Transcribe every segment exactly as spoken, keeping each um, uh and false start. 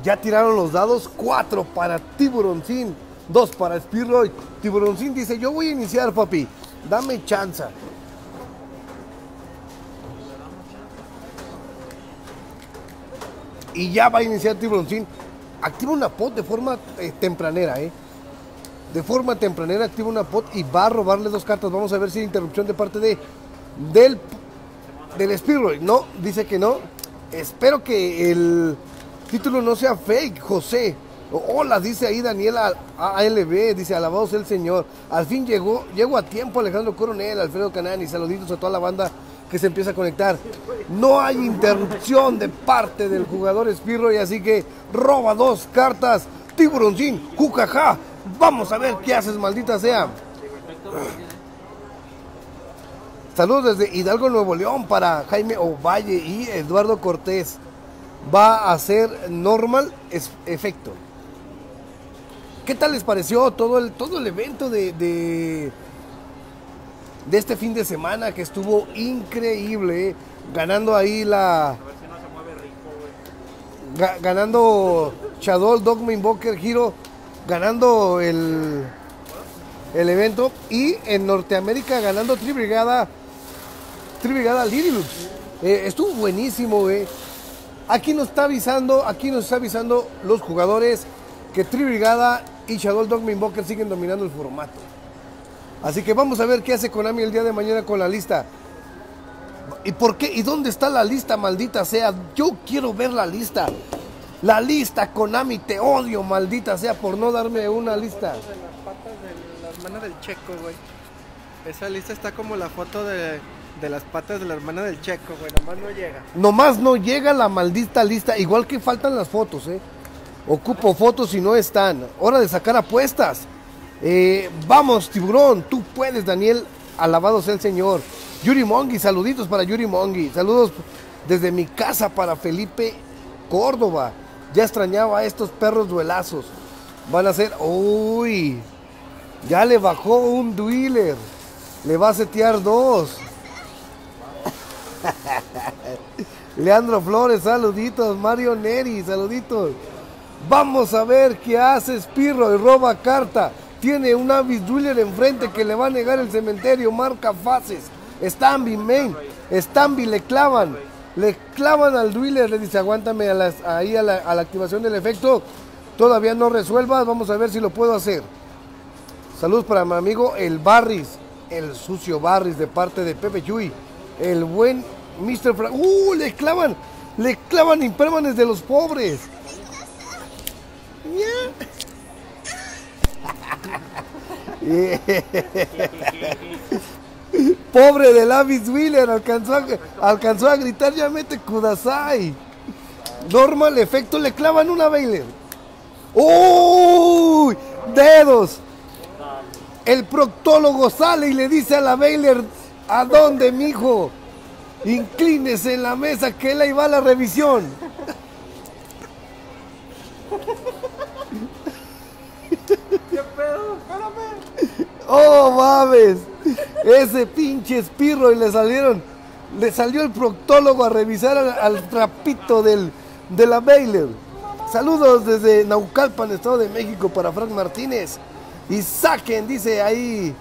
Ya tiraron los dados, cuatro para Tiburoncín, dos para Speedroid. Tiburoncín dice, yo voy a iniciar, papi, dame chance. Y ya va a iniciar Tiburoncín. Activa una pot de forma eh, tempranera, eh. De forma tempranera activa una pot y va a robarle dos cartas. Vamos a ver si hay interrupción de parte de del, del Speedroid. No, dice que no. Espero que el título no sea fake, José. Hola, dice ahí Daniel A L B, dice, alabado sea el Señor. Al fin llegó, llegó a tiempo Alejandro Coronel, Alfredo Canani, saluditos a toda la banda que se empieza a conectar. No hay interrupción de parte del jugador Speedroid, así que roba dos cartas. Tiburoncín, jujaja. Vamos a ver qué haces, maldita sea. Saludos desde Hidalgo, Nuevo León, para Jaime Ovalle y Eduardo Cortés. Va a ser normal efecto. ¿Qué tal les pareció todo el, todo el evento de, de, de este fin de semana que estuvo increíble? ¿Eh? Ganando ahí la... A ver si no se mueve rico, güey. Ga, ganando Shadow Dogma Invoker Hero, ganando el, el evento. Y en Norteamérica ganando Tribrigada, Tribrigada Lirilux. Eh, estuvo buenísimo, eh. Aquí nos está avisando, aquí nos está avisando los jugadores que Tribrigada y Shadow Dogma Invoker siguen dominando el formato. Así que vamos a ver qué hace Konami el día de mañana con la lista. ¿Y por qué? ¿Y dónde está la lista, maldita sea? Yo quiero ver la lista. La lista, Konami, te odio, maldita sea, por no darme una lista. De las patas de la hermana del Checo, güey. Esa lista está como la foto de, de las patas de la hermana del Checo, güey. Nomás no llega. Nomás no llega la maldita lista. Igual que faltan las fotos, eh. Ocupo fotos y no están. Hora de sacar apuestas. Eh, vamos, tiburón, tú puedes, Daniel. Alabado sea el Señor. Yuri Mongi, saluditos para Yuri Mongi. Saludos desde mi casa para Felipe Córdoba. Ya extrañaba a estos perros duelazos. Van a ser... Uy, ya le bajó un Dueler. Le va a setear dos. Leandro Flores, saluditos. Mario Neri, saluditos. Vamos a ver qué hace Speedroid. Roba carta. Tiene un Abyss Dueler enfrente que le va a negar el cementerio. Marca fases. Stamby main. Stamby le clavan. Le clavan al Dueler. Le dice aguántame a las, ahí a la, a la activación del efecto. Todavía no resuelvas. Vamos a ver si lo puedo hacer. Saludos para mi amigo el Barris. El sucio Barris de parte de Pepe Chuy. El buen mister Frank. ¡Uh! Le clavan. Le clavan impermanes de los pobres. Yeah. Pobre del Abyss Dueler, alcanzó a, alcanzó a gritar, ya mete Kudasai. Normal efecto, le clavan una Baylor. ¡Uy! Dedos. El proctólogo sale y le dice a la Baylor, ¿a dónde, mijo? Inclínese en la mesa que él ahí va a la revisión. ¿Qué pedo? Espérame. Oh, mames. Ese pinche Speedroid le salieron. Le salió el proctólogo a revisar al, al trapito del, de la Baylor. Saludos desde Naucalpan, Estado de México, para Frank Martínez. Y saquen, dice ahí.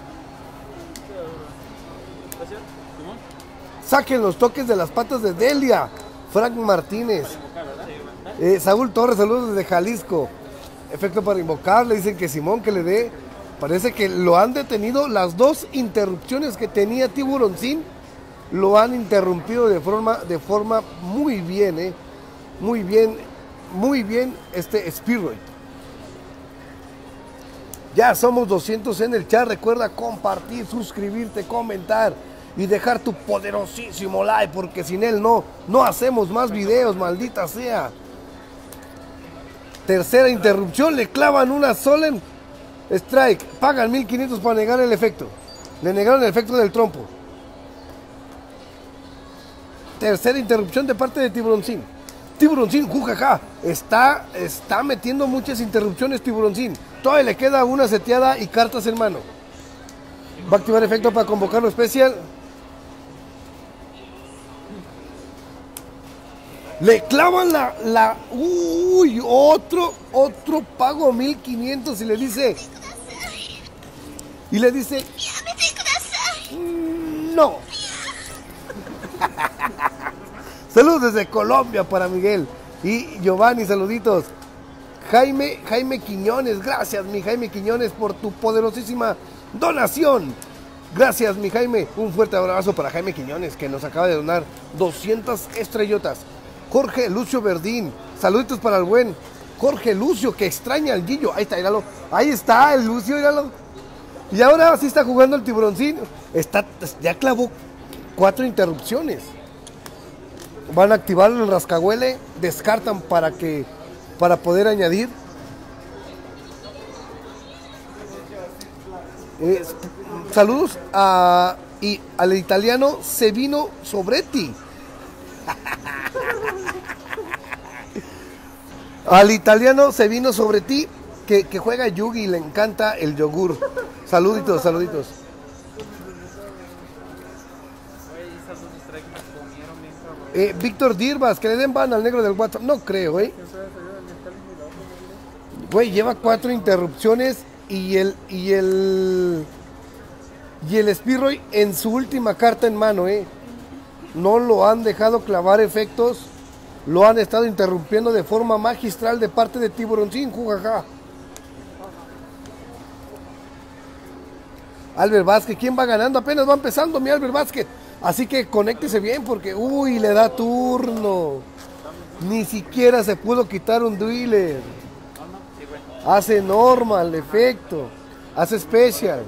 Saquen los toques de las patas de Delia. Frank Martínez. Eh, Saúl Torres, saludos desde Jalisco. Efecto para invocar, le dicen que Simón que le dé. Parece que lo han detenido. Las dos interrupciones que tenía Tiburoncín lo han interrumpido de forma, de forma muy bien, eh. Muy bien, muy bien este Speedroid. Ya somos doscientos en el chat. Recuerda compartir, suscribirte, comentar y dejar tu poderosísimo like, porque sin él no, no hacemos más videos, maldita sea. Tercera interrupción, le clavan una Solemn Strike. Pagan mil quinientos para negar el efecto. Le negaron el efecto del trompo. Tercera interrupción de parte de Tiburoncín. Tiburoncín, jujaja. Está, está metiendo muchas interrupciones Tiburoncín. Todavía le queda una seteada y cartas en mano. Va a activar efecto para convocarlo especial. Le clavan la, la, uy, otro, otro pago mil quinientos y le dice, y le dice, no. Saludos desde Colombia para Miguel y Giovanni, saluditos. Jaime, Jaime Quiñones, gracias mi Jaime Quiñones por tu poderosísima donación. Gracias mi Jaime, un fuerte abrazo para Jaime Quiñones que nos acaba de donar doscientas estrellotas. Jorge Lucio Verdín, saluditos para el buen Jorge Lucio que extraña al Gillo. Ahí está, míralo, ahí está el Lucio, míralo. Y ahora sí está jugando el tiburoncín. Está, ya clavó cuatro interrupciones. Van a activar el rascahuele, descartan para que para poder añadir. Eh, saludos a, y al italiano Sevino Sobretti. Al italiano Sevino Sobretti que, que juega Yugi y le encanta el yogur. Saluditos, saluditos. Eh, Víctor Dirbas, que le den ban al negro del WhatsApp. No creo, eh. Güey, lleva cuatro interrupciones y el y el y el Spearoy en su última carta en mano, eh. No lo han dejado clavar efectos, lo han estado interrumpiendo de forma magistral de parte de Tiburoncín, jujaja. Albert Vázquez, ¿quién va ganando? Apenas va empezando mi Albert Vázquez. Así que conéctese bien porque, uy, le da turno. Ni siquiera se pudo quitar un driller. Hace normal, efecto. Hace special.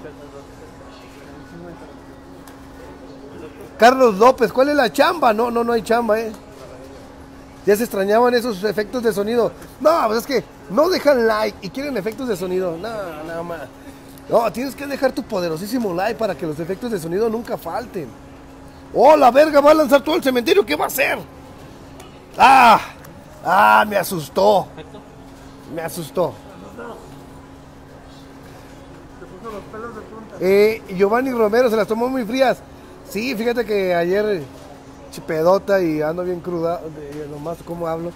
Carlos López, ¿cuál es la chamba? No, no, no hay chamba, eh. Ya se extrañaban esos efectos de sonido. No, pues es que no dejan like y quieren efectos de sonido. No, nada más. No, tienes que dejar tu poderosísimo like para que los efectos de sonido nunca falten. ¡Oh, la verga! Va a lanzar todo el cementerio. ¿Qué va a hacer? ¡Ah! ¡Ah! Me asustó. Me asustó. Eh, Giovanni Romero se las tomó muy frías. Sí, fíjate que ayer chipedota y ando bien cruda. De, nomás cómo hablo.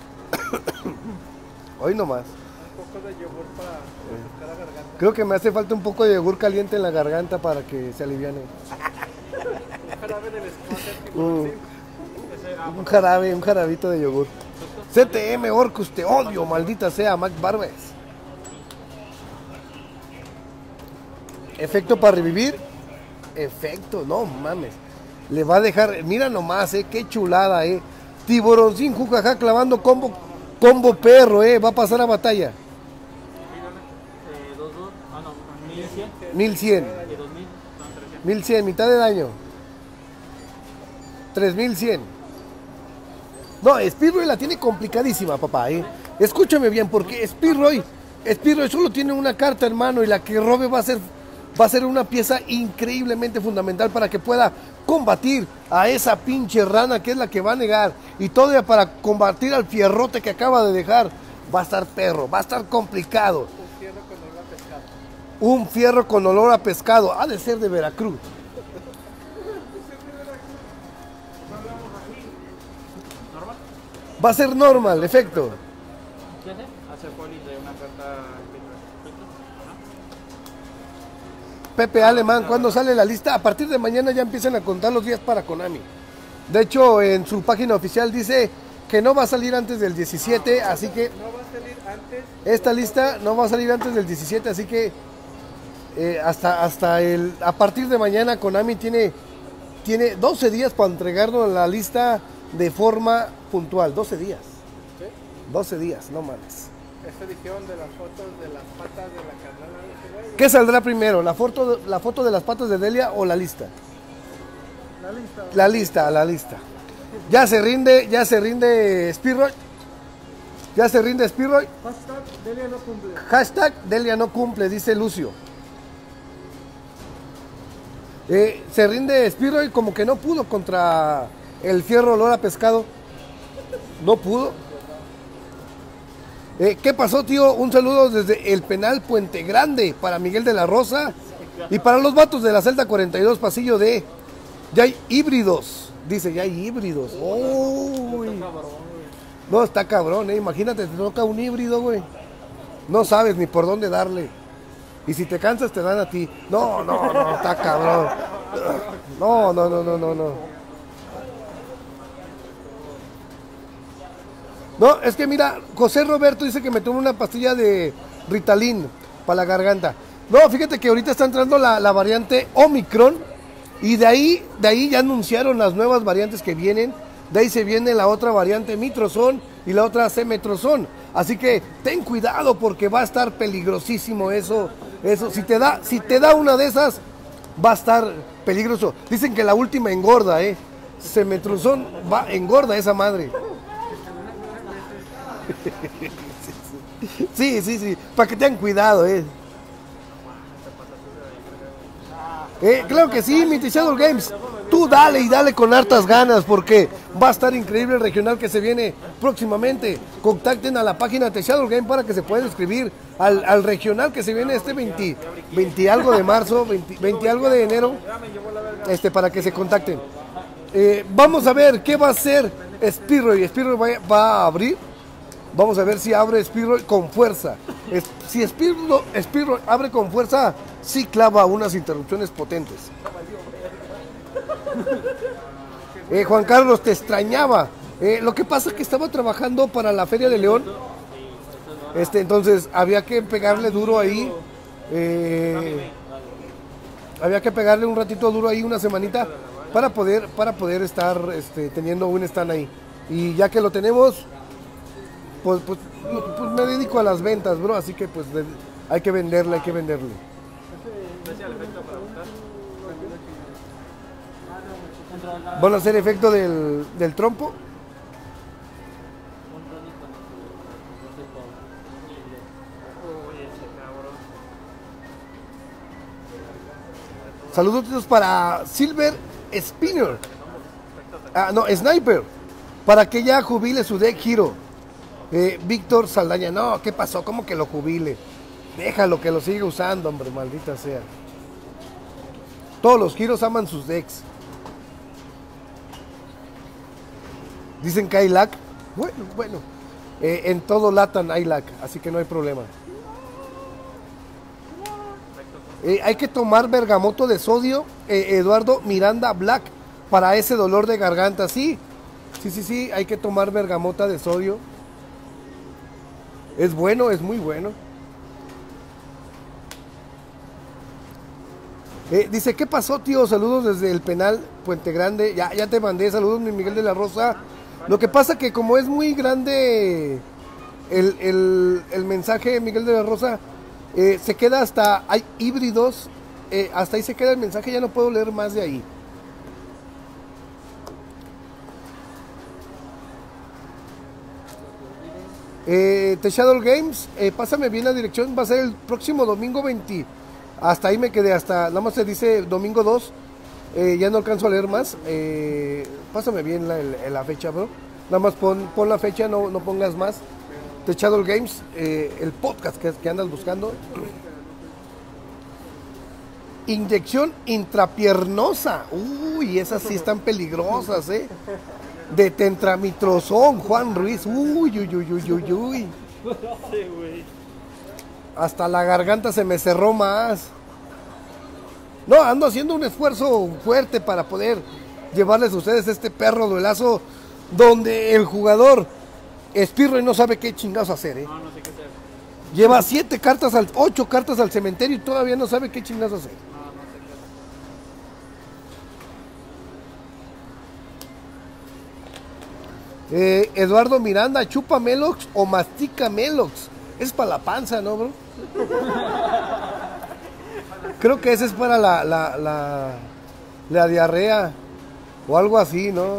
Hoy nomás. Un poco de yogur para refrescar la garganta. Creo que me hace falta un poco de yogur caliente en la garganta para que se aliviane. Un jarabe del Squatter, Un, un jarabe, un jarabito de yogur. C T M Orcus, te odio, maldita sea, Mac Barbes. Efecto para revivir. Efecto, no mames. Le va a dejar, mira nomás, eh, qué chulada, eh. Tiburoncín, jujaja, clavando combo, combo perro, eh. Va a pasar a batalla. mil cien. mil cien, mitad de daño. tres mil cien. No, Spearoy la tiene complicadísima, papá, ¿eh? Escúchame bien, porque Spearoy, Spearoy solo tiene una carta, hermano, y la que robe va a ser, va a ser una pieza increíblemente fundamental para que pueda combatir a esa pinche rana que es la que va a negar. Y todavía para combatir al fierrote que acaba de dejar, va a estar perro, va a estar complicado. Un fierro con olor a pescado. Un fierro con olor a pescado, ha de ser de Veracruz. Va a ser normal, efecto. ¿Qué hace? Hace poli de una carta. Pepe Alemán, ¿cuándo sale la lista? A partir de mañana ya empiezan a contar los días para Konami. De hecho, en su página oficial dice que no va a salir antes del diecisiete, así que... No va a salir antes. Esta lista no va a salir antes del diecisiete, así que... Eh, hasta, hasta el... A partir de mañana Konami tiene, tiene doce días para entregarnos la lista de forma puntual. doce días. ¿Sí? doce días, no mames. Esta edición de las fotos de las patas de la carnala. ¿Qué saldrá primero? ¿La foto, la foto de las patas de Delia o la lista? La lista. La lista, la lista. Ya se rinde, ya se rinde Spearoy. Ya se rinde Spearoy. Hashtag Delia no cumple. Hashtag Delia no cumple, dice Lucio. Eh, se rinde Spearoy como que no pudo contra el fierro olor a pescado. No pudo. Eh, ¿Qué pasó, tío? Un saludo desde el penal Puente Grande para Miguel de la Rosa y para los vatos de la celda cuarenta y dos, pasillo D. Ya hay híbridos. Dice, ya hay híbridos. Uy. No, está cabrón, ¿eh? Imagínate, te toca un híbrido, güey. No sabes ni por dónde darle. Y si te cansas, te dan a ti. No, no, no, está cabrón. No, no, no, no, no, no. No, es que mira, José Roberto dice que me tome una pastilla de Ritalin para la garganta. No, fíjate que ahorita está entrando la, la variante Omicron. Y de ahí, de ahí ya anunciaron las nuevas variantes que vienen. De ahí se viene la otra variante Mitrozón y la otra Cemetrozón. Así que ten cuidado porque va a estar peligrosísimo eso. Eso, si te da, si te da una de esas, va a estar peligroso. Dicen que la última engorda, eh. Cemetrozón va, engorda esa madre. Sí, sí, sí. Para que tengan cuidado, eh. Eh, claro que sí, mi Shadow Games. Tú dale y dale con hartas ganas porque va a estar increíble el regional que se viene próximamente. Contacten a la página de Shadow Game para que se puedan inscribir al, al regional que se viene este veinte, veinte algo de marzo, veinte, veinte algo de enero, este, para que se contacten. Eh, vamos a ver qué va a hacer Speedroy. Speedroy va, va a abrir. Vamos a ver si abre Speedroy con fuerza. Es, si Speedroy, Speedroy abre con fuerza, sí clava unas interrupciones potentes. Eh, Juan Carlos, te extrañaba. Eh, lo que pasa es que estaba trabajando para la Feria de León. Este, entonces había que pegarle duro ahí. Eh, había que pegarle un ratito duro ahí, una semanita, para poder, para poder estar este, teniendo un stand ahí. Y ya que lo tenemos, pues, pues, pues me dedico a las ventas, bro. Así que pues de, hay que venderle, hay que venderle. ¿Van a hacer efecto del, del trompo? Saludos para Silver Spinner. Ah, no, Sniper. Para que ya jubile su deck Hero. Eh, Víctor Saldaña. No, ¿qué pasó? ¿Cómo que lo jubile? Déjalo que lo siga usando, hombre, maldita sea. Todos los Heroes aman sus decks. Dicen que hay lag. Bueno, bueno. Eh, en todo Latan hay lag, así que no hay problema. Eh, hay que tomar bergamoto de sodio, eh, Eduardo Miranda Black, para ese dolor de garganta. Sí, sí, sí, sí, hay que tomar bergamota de sodio. Es bueno, es muy bueno. Eh, dice, ¿qué pasó, tío? Saludos desde el penal Puente Grande. Ya, ya te mandé saludos, mi Miguel de la Rosa. Lo que pasa que como es muy grande el, el, el mensaje, Miguel de la Rosa, eh, se queda hasta, hay híbridos, eh, hasta ahí se queda el mensaje, ya no puedo leer más de ahí. Eh, The Shadow Games, eh, pásame bien la dirección, va a ser el próximo domingo veinte. Hasta ahí me quedé, hasta, nada más se dice domingo dos. Eh, ya no alcanzo a leer más. Eh, pásame bien la, la, la fecha, bro. Nada más pon, pon la fecha, no, no pongas más. The Shadow Games, eh, el podcast que, que andas buscando. Inyección intrapiernosa. Uy, esas sí están peligrosas, eh. De tetramitrozón, Juan Ruiz. Uy, uy, uy, uy, uy, uy. Hasta la garganta se me cerró más. No, ando haciendo un esfuerzo fuerte para poder llevarles a ustedes este perro duelazo donde el jugador Speedroy no sabe qué chingados hacer, ¿eh? No, no sé qué hacer. Lleva siete cartas, al, ocho cartas al cementerio y todavía no sabe qué chingados hacer. No, no sé qué hacer. Eh, Eduardo Miranda, ¿chupa Melox o mastica Melox? Es para la panza, ¿no, bro? Creo que ese es para la, la, la, la diarrea o algo así, ¿no?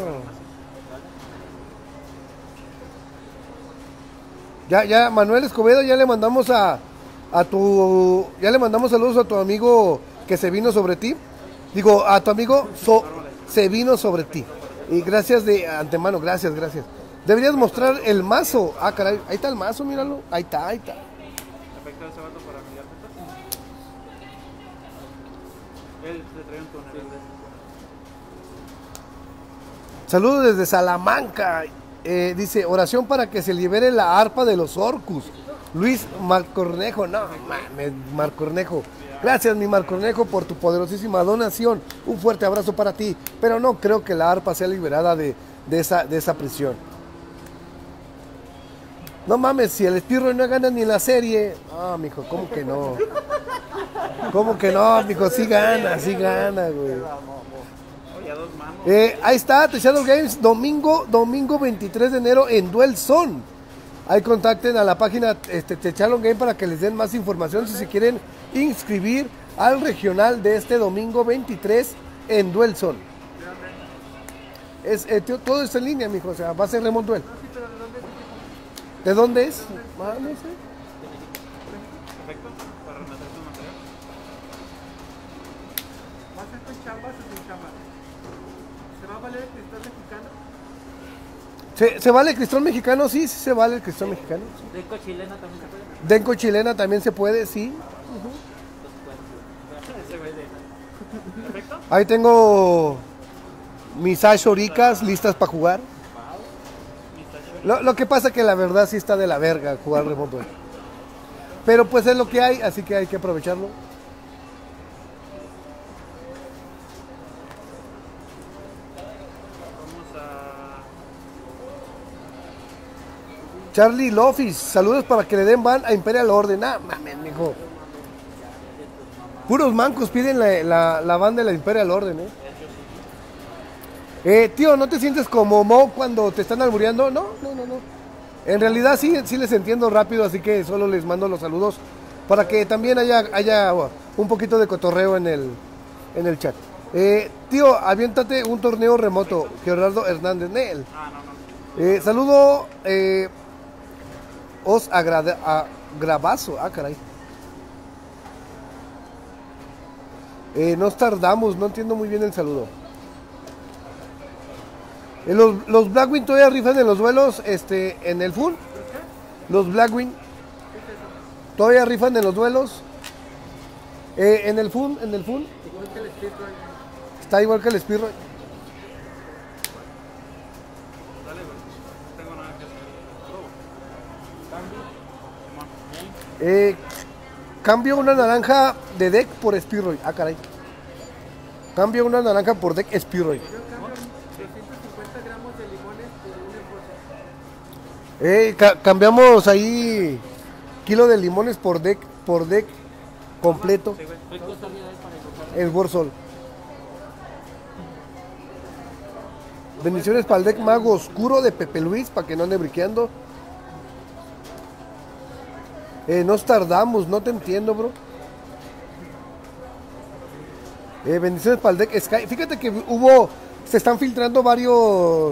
Ya, ya, Manuel Escobedo, ya le mandamos a, a tu, ya le mandamos saludos a tu amigo que se vino sobre ti. Digo, a tu amigo so, se vino sobre ti. Y gracias de antemano, gracias, gracias. Deberías mostrar el mazo. Ah, caray, ahí está el mazo, míralo. Ahí está, ahí está. ¿Afecta ese vato para mirar metas? Él se trae un tonel. Saludos desde Salamanca. Eh, dice, oración para que se libere la arpa de los Orcus. Luis Marcornejo, no mames, Marcornejo. Gracias, mi Marcornejo, por tu poderosísima donación. Un fuerte abrazo para ti. Pero no creo que la arpa sea liberada de, de, esa, de esa prisión. No mames, si el Espirro no gana ni en la serie. Ah, mijo, ¿cómo que no? ¿Cómo que no, mijo? Sí gana, sí gana, güey. Oye, a dos manos. Eh, ahí está, The Shadow Games, domingo, domingo veintitrés de enero en Duel Zone. Ahí contacten a la página este, The Shadow Game para que les den más información si se quieren inscribir al regional de este domingo veintitrés en Duel Zone. Es, eh, tío, todo está en línea, mijo, o sea, va a ser Remote Duel. ¿De dónde es? Ah, no sé. Perfecto, para renacer tu material. ¿Va a ser con chambas o sin chambas? ¿Se va a valer el cristal mexicano? ¿Se, ¿Se vale el cristal mexicano? Sí, sí se vale el cristal mexicano. Denco chilena también se puede. Denco chilena también se puede, sí. Ese güey de- Perfecto. Ahí tengo mis Ashoricas listas para jugar. Lo, lo que pasa que la verdad sí está de la verga jugar Remote Duel. Pero pues es lo que hay, así que hay que aprovecharlo. Vamos a. Charlie Lofis, saludos para que le den ban a Imperial Order. Ah, mames, mijo. Puros mancos piden la, la, la ban de la Imperial Order, ¿eh? Eh, tío, ¿no te sientes como Mo cuando te están albureando? No, no, no, no. En realidad sí, sí les entiendo rápido, así que solo les mando los saludos para que también haya, haya un poquito de cotorreo en el, en el chat. Eh, tío, aviéntate un torneo remoto, Gerardo Hernández Nel. Ah, no, no. Eh, saludo, eh, os agrada, a, gravazo, ah, caray. Eh, nos tardamos, no entiendo muy bien el saludo. Eh, Los, los Blackwing todavía rifan en los duelos, este, en el full. Los Blackwing todavía rifan en los duelos. Eh, en el full, en el full. Igual que el speedrun. Está igual que el Speedrun. Dale, güey. No tengo nada que hacer. Simón. Eh, cambio una naranja de deck por Speedrun. Ah, caray. Cambio una naranja por deck Speedrun. Yo cambio doscientos cincuenta gramos de limones por un esbozo. Eh, ca- cambiamos ahí kilo de limones por deck, por deck completo. Sí, güey. El Warsol. Bendiciones para el deck Mago Oscuro de Pepe Luis, para que no ande briqueando. Eh, nos tardamos, no te entiendo, bro. Eh, bendiciones para el deck Sky. Fíjate que hubo, se están filtrando varios,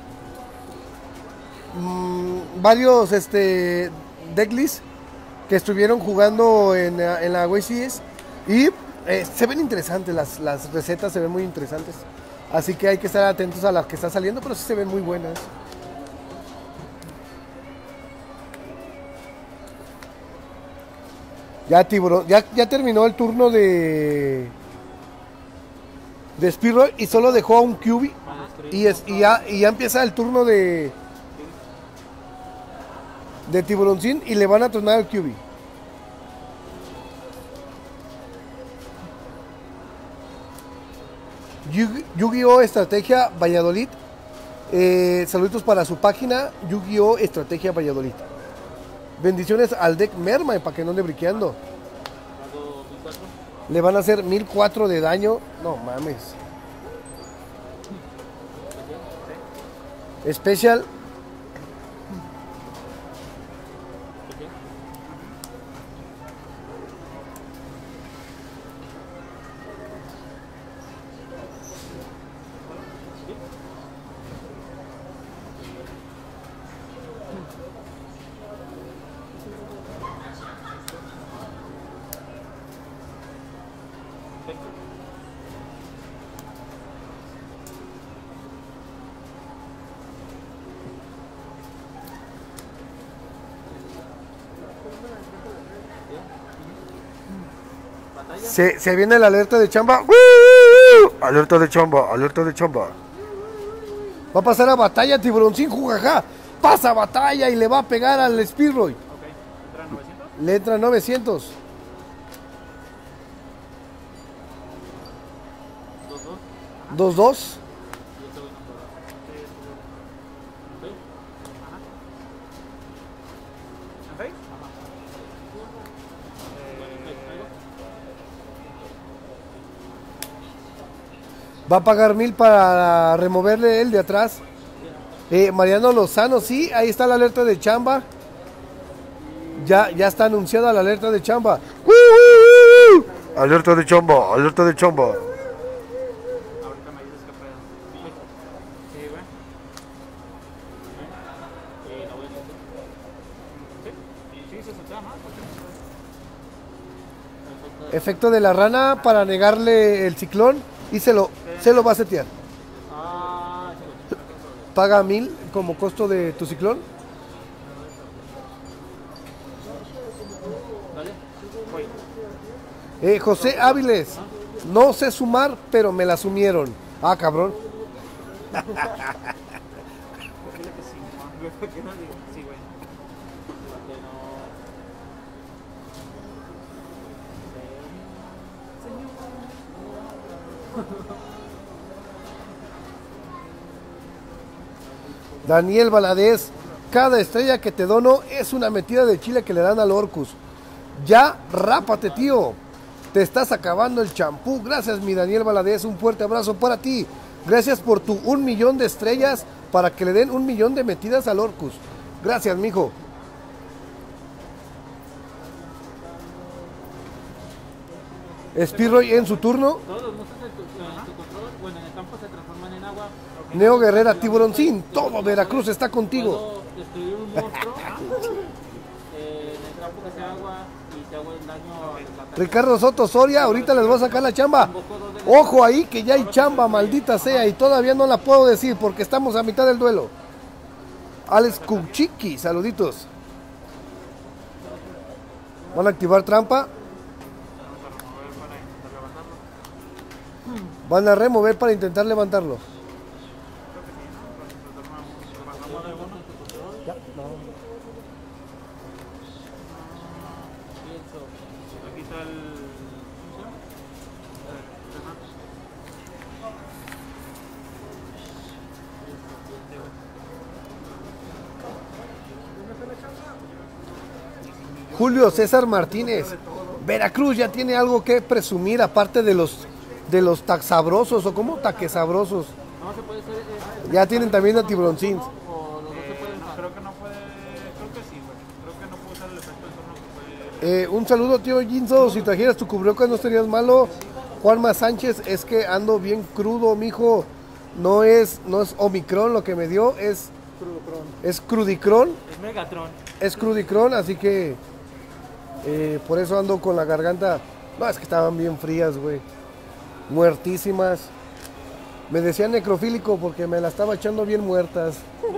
mmm, varios, este, decklists que estuvieron jugando en, la- en la W C S y eh, se ven interesantes, las, las recetas se ven muy interesantes. Así que hay que estar atentos a las que están saliendo, pero sí se ven muy buenas. Ya, tiburón, ya, ya terminó el turno de de Speedrun y solo dejó a un Q B y, es, y, ya, y ya empieza el turno de de Tiburoncín y le van a tronar al Q B. Yu- Yu-Gi-Oh! Estrategia Valladolid. Eh, saludos para su página Yu-Gi-Oh! Estrategia Valladolid. Bendiciones al deck Merma para que no ande briqueando. Pago mil cuatro. Le van a hacer mil cuatro de daño. No mames. Special. Se, se viene la alerta de chamba. ¡Woo! Alerta de chamba, alerta de chamba. Va a pasar a batalla, tiburoncín, jujaja. Pasa a batalla y le va a pegar al Speedroy. Ok, ¿entra novecientos? Le entra novecientos. dos dos. dos dos. Y este güey no puede. Sí, este güey. ¿En Ajá. ¿En Face? Ajá. Va a pagar mil para removerle el de atrás. Eh, Mariano Lozano, sí, ahí está la alerta de chamba. Ya, ya está anunciada la alerta de chamba. ¡Uh, uh, uh! Alerta de chamba, alerta de chamba. Ahorita me dices que puedo. Sí, güey. Sí, la voy a hacer. Sí, sí, se soltea más. Efecto de la rana para negarle el ciclón y se lo, se lo va a setear. Ah, sí, güey. Paga mil como costo de tu ciclón. Dale. Voy. Eh, José Áviles, no sé sumar, pero me la sumieron. Ah, cabrón. Dile que sí, güey. ¿Por qué no digo? Sí, güey. Porque no. Daniel Valadez, cada estrella que te dono es una metida de chile que le dan al Orcus. Ya, rápate, tío. Te estás acabando el champú. Gracias, mi Daniel Valadez. Un fuerte abrazo para ti. Gracias por tu un millón de estrellas para que le den un millón de metidas al Orcus. Gracias, mijo. Speedroy en su turno. Todos los monstruos en tu, en tu control, bueno, en el campo se transforman en agua. Neo Guerrera, Tiburoncín. Todo Veracruz está contigo. Puedo destruir un monstruo eh, en el campo que sea agua y te hago el daño al ataque. Ricardo Soto Soria, ahorita les voy a sacar la chamba. Ojo ahí que ya hay chamba, maldita sea, y todavía no la puedo decir porque estamos a mitad del duelo. Alex Kuchiki, saluditos. Van a activar trampa. Van a remover para intentar levantarlo. Aquí está el. Julio César Martínez. Veracruz ya tiene algo que presumir aparte de los de los taxabrosos o como taquesabrosos. No se puede ser. Eh, Ya tienen también a Tiburoncín. o los dos se Eh, pueden no, usar. creo que no puede. Creo que sí, güey. Creo que no puede usar el efecto del turno que puede. Eh, un saludo, tío Ginzo. Si trajeras tu cubrebocas no estarías malo. Juanma Sánchez, es que ando bien crudo, mijo. No es, no es Omicron lo que me dio, es, es Crudicron. Es Megatron. Es Crudicron, así que eh, por eso ando con la garganta. No, es que estaban bien frías, güey. Muertísimas. Me decían necrofílico porque me la estaba echando bien muertas.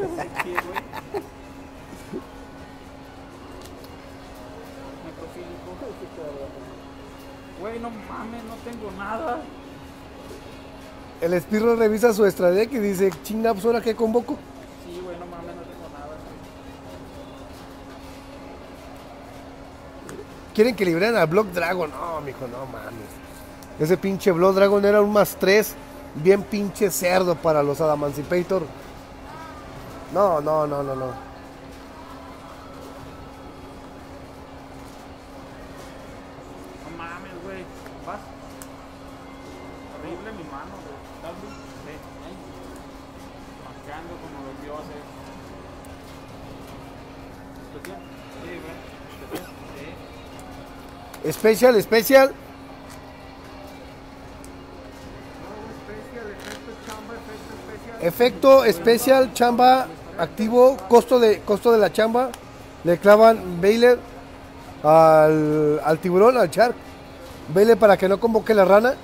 Güey, no mames, no tengo nada. El Espirro revisa su estrategia y dice, chinga, pues ahora que convoco. Sí, güey, no mames, no tengo nada. ¿Quieren que liberen al Block Dragon? No, mijo, no mames. Ese pinche Blood Dragon era un más tres, bien pinche cerdo para los Adamancipator. No, no, no, no, no. No mames, güey. ¿Vas? Horrible mi mano, güey. Dale. Sí. Marcando como los dioses. ¿Especial? Sí, güey. ¿Especial? Sí. Especial, especial. Efecto especial, chamba activo, costo de costo de la chamba. Le clavan Baylor al, al tiburón, al Shark. Baylor para que no convoque la rana.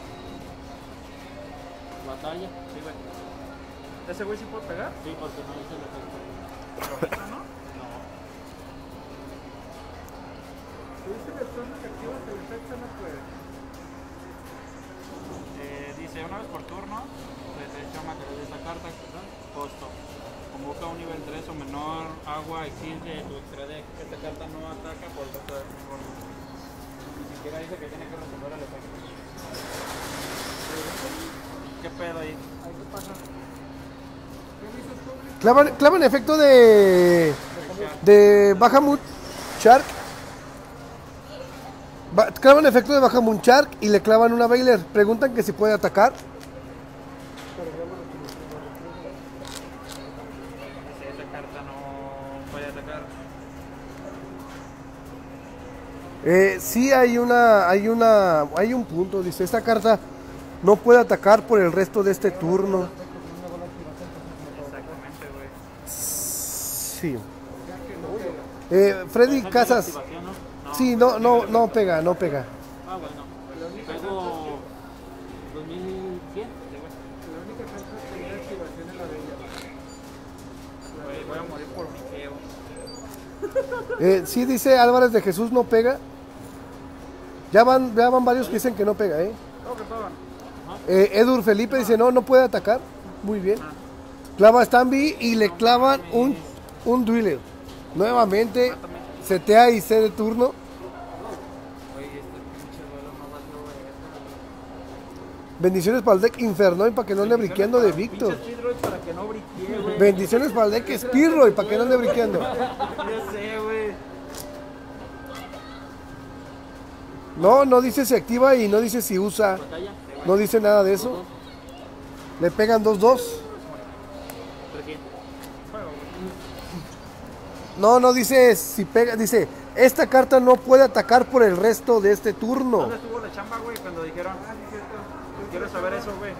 Batalla. Sí, güey. ¿Ese güey sí puede pegar? Sí, porque no hice el efecto. ¿Pero ahorita no? No. Eh, dice una vez por turno, pues, descripción material de esta carta. Costo. Convoca un nivel tres o menor agua exige tu extra deck. Esta carta no ataca por el resto del juego. Ni siquiera dice que tiene que resolver el efecto. ¿Qué pedo ahí? ¿Qué pasa? Clavan, clavan efecto de. de Bahamut Shark. Ba- clavan efecto de Bahamut Shark y le clavan una Bailer. Preguntan que si puede atacar. Esta carta no puede atacar. Eh, sí hay una. hay una. hay un punto. Dice, esta carta no puede atacar por el resto de este turno. Exactamente, güey. Sí. Eh, Freddy Esa es la Casas. activación, ¿no? No. Sí, no, no, no pega, no pega. Ah, bueno. Pego dos mil cien. La única carta que tiene activación es la de ella. Güey, voy a morir por mi queo. Eh, sí dice Álvarez de Jesús no pega. Ya van, ya van varios que dicen que no pega, ¿eh? ¿Cómo que pagan? Eh, Edur Felipe dice no, no puede atacar. Muy bien. Clava a Stanby y le clavan un, un Driller. Nuevamente, setea y C de turno. Güey, este pinche duelo no valió, güey. Bendiciones para el deck Infernoy para que no ande briqueando de Víctor. Pinche Speedroid para que no briquee, güey. Bendiciones para el deck Spirroy para que no ande briqueando. Ya sé, güey. No, no dice si activa y no dice si usa. Batalla. No dice nada de eso. Le pegan dos dos. No, no dice si pega, dice, esta carta no puede atacar por el resto de este turno. ¿Dónde estuvo la chamba, güey? Cuando dijeron, ah, sí, cierto. Quiero saber eso, güey.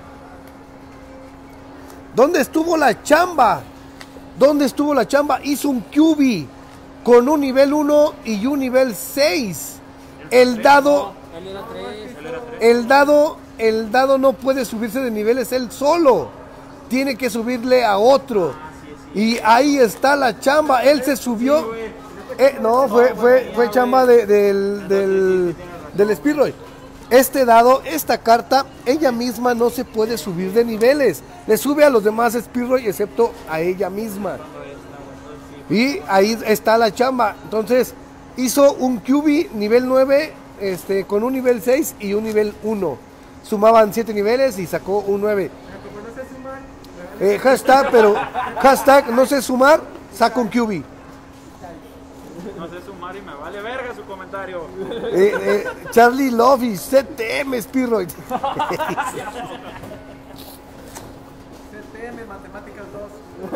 ¿Dónde estuvo la chamba? ¿Dónde estuvo la chamba? Hizo un Q B con un nivel uno y un nivel seis. El dado, Él era tres. Él era tres. el dado, el dado no puede subirse de niveles él solo. Tiene que subirle a otro. Y ahí está la chamba. Él se subió. Eh, no, fue, fue, fue chamba de- del, del, del Spirroid. Este dado, esta carta, ella misma no se puede subir de niveles. Le sube a los demás Spirroid excepto a ella misma. Y ahí está la chamba. Entonces, hizo un Q B nivel nueve este, con un nivel seis y un nivel uno. Sumaban siete niveles y sacó un nueve. Como no sé sumar, Eh, hashtag, pero hashtag no sé sumar, saca un Q B. No sé sumar y me vale verga su comentario. Eh, eh, Charlie Love y C T M Spirroid. C T M Matemáticas dos.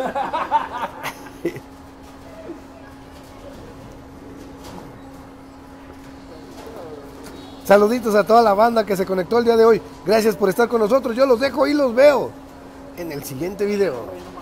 Saluditos a toda la banda que se conectó el día de hoy. Gracias por estar con nosotros. Yo los dejo y los veo en el siguiente video.